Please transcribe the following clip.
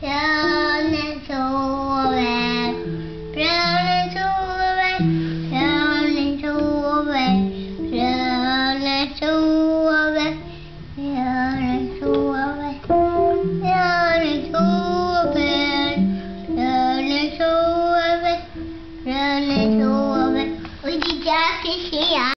Björnen sover, björnen sover, björnen sover, björnen sover, björnen sover, björnen sover, björnen sover, björnen sover. Och det är därför